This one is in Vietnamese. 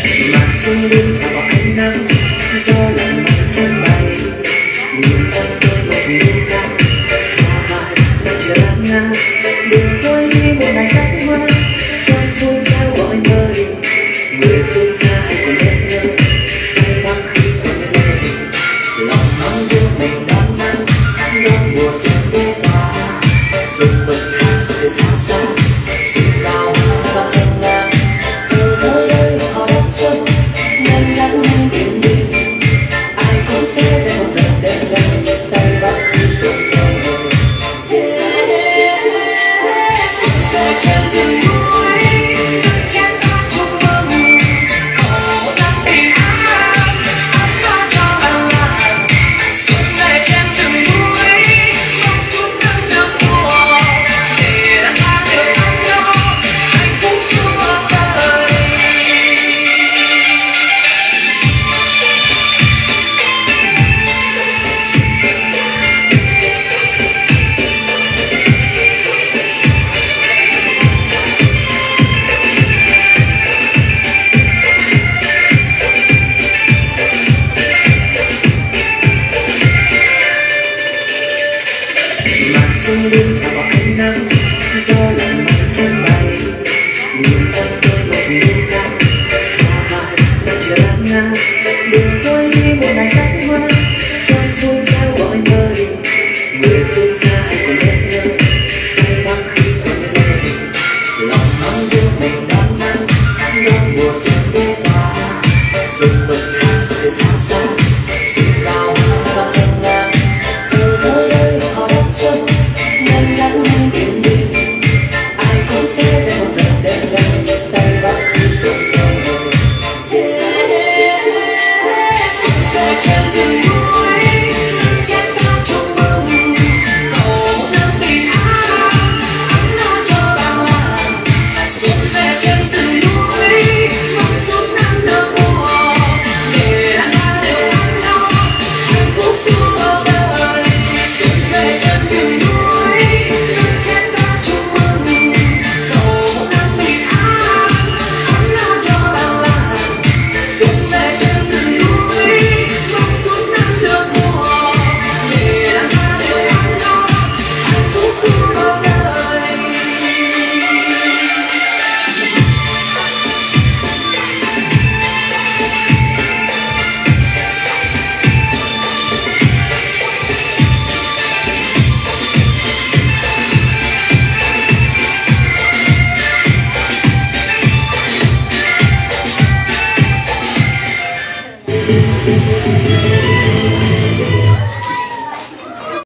Mà xuân đến và bỏ ánh nắng do lòng mong chân bay. Nhìn em tôi một niềm nắng hoa vải đã chưa lắng ngã. Đường tôi đi một ngày sắc hoa con xuôi sao gọi mời. Người phương xa hãy cùng em nhớ hay băng khi xuân lên. Lòng mong đưa mình đón nắng đón mùa xuân đi qua. Xuân bừng hàng từ xa xa xin cao và hân ngang. Từ nơi đây họ đón xuân ngân ngắn như biển biển. Ai cũng sẽ theo về đêm nay tay bắt khi xuân về. Xuân về trên rừng núi chén ta chung mừng. Cổ nắng đi ấm ta cho làng làng. Xuân về trên rừng núi mong phút nắng được mùa. Để đàn ta đều ấm nhau hạnh phúc suốt đời. Mà xuân đến và bỏ ánh nắng do lòng mong chân bay. Nhìn em tôi một niềm nắng hoa vải đã chưa lắng ngã. Đường tôi đi một ngày sắc hoa con xuôi sao gọi mời. Người phương xa hãy cùng em nhớ hay băng khi xuân lên. Lòng mong đưa mình đón nắng đón mùa xuân đi qua. Xuân bừng hàng từ xa xa xin cao và hân ngang. Từ nơi đây họ đón xuân ngân ngắn như biển biển. Ai cũng sẽ theo về đêm nay tay bắt khi xuân về. Xuân về trên rừng núi chén ta chung mừng. Cổ nắng đi ấm lo cho làng làng. Xuân về trên rừng núi mong phút nắng được mùa. Để đàn ta đều ấm nhau hạnh phúc suốt đời. Xuân về trên rừng núi chén ta chung mừng. Cổ nắng đi ấm lo cho làng làng. Xuân về trên rừng núi mong phút nắng được mùa. Để đàn ta đều ấm nhau hạnh phúc suốt đời.